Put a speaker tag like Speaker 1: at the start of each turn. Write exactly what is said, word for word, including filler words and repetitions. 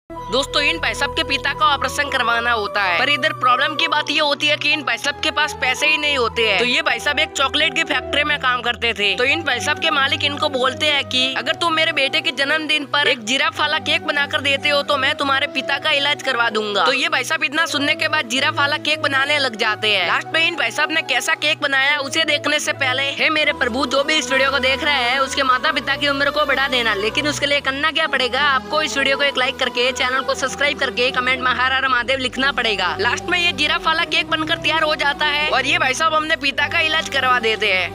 Speaker 1: दोस्तों इन भाई साहब के पिता का ऑपरेशन करवाना होता है, पर इधर प्रॉब्लम की बात ये होती है कि इन भाई साहब के पास पैसे ही नहीं होते हैं। तो ये भाई साहब एक चॉकलेट की फैक्ट्री में काम करते थे। तो इन भाई साहब के मालिक इनको बोलते हैं कि अगर तुम मेरे बेटे के जन्मदिन पर एक जिराफ वाला केक बनाकर देते हो तो मैं तुम्हारे पिता का इलाज करवा दूंगा। तो ये भाई साहब इतना सुनने के बाद जिराफ वाला केक बनाने लग जाते हैं। लास्ट में इन भाई साहब ने कैसा केक बनाया उसे देखने से पहले हे मेरे प्रभु, जो भी इस वीडियो को देख रहा है उसके माता पिता की उम्र को बढ़ा देना, लेकिन उसके लिए करना क्या पड़ेगा, आपको इस वीडियो को एक लाइक करके चैनल को सब्सक्राइब करके कमेंट में हर हर महादेव लिखना पड़ेगा। लास्ट में ये जिराफ वाला केक बनकर तैयार हो जाता है और ये भाई साहब हमने पिता का इलाज करवा देते हैं।